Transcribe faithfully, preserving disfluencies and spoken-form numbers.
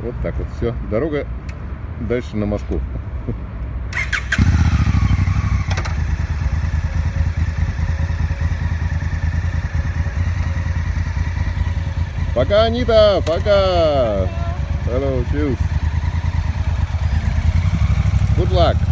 Вот так вот. Все. Дорога дальше на Москву. Пока, Анита, пока. Hello, cheers. Good luck.